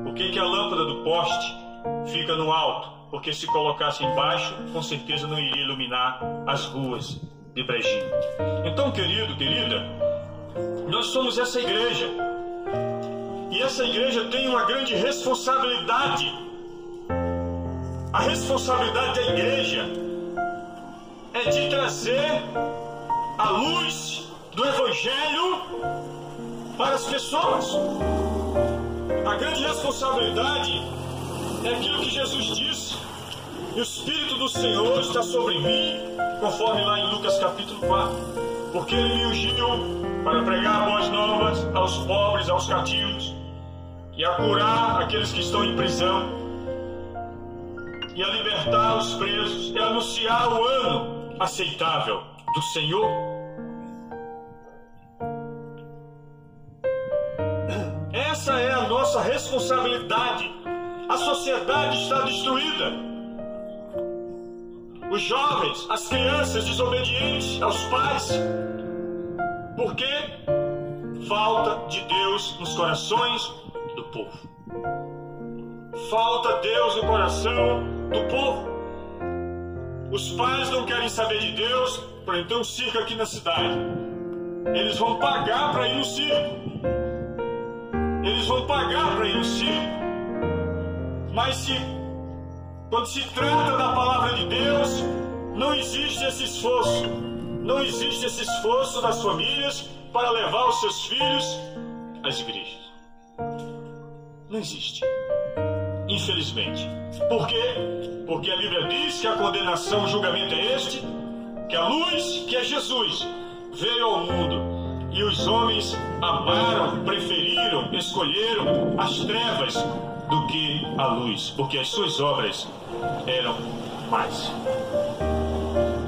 Por que que a lâmpada do poste fica no alto? Porque se colocasse embaixo, com certeza não iria iluminar as ruas de Brejinho. Então, querido, querida, nós somos essa igreja. E essa igreja tem uma grande responsabilidade. A responsabilidade da igreja é de trazer a luz do Evangelho para as pessoas. A grande responsabilidade é aquilo que Jesus disse: o Espírito do Senhor está sobre mim, conforme lá em Lucas capítulo 4, porque Ele me ungiu para pregar boas novas aos pobres, aos cativos, e a curar aqueles que estão em prisão, e a libertar os presos, e a anunciar o ano aceitável do Senhor. Essa é a nossa responsabilidade. A sociedade está destruída. Os jovens, as crianças desobedientes aos pais. Por quê? Falta de Deus nos corações do povo. Falta Deus no coração do povo. Os pais não querem saber de Deus. Por então, um circo aqui na cidade. Eles vão pagar para ir no circo. Eles vão pagar para ir no circo. Mas quando se trata da palavra de Deus, não existe esse esforço. Não existe esse esforço das famílias para levar os seus filhos às igrejas. Não existe. Infelizmente. Por quê? Porque a Bíblia diz que a condenação, o julgamento é este, que a luz, que é Jesus, veio ao mundo. E os homens amaram, preferiram, escolheram as trevas do que a luz, porque as suas obras eram mais.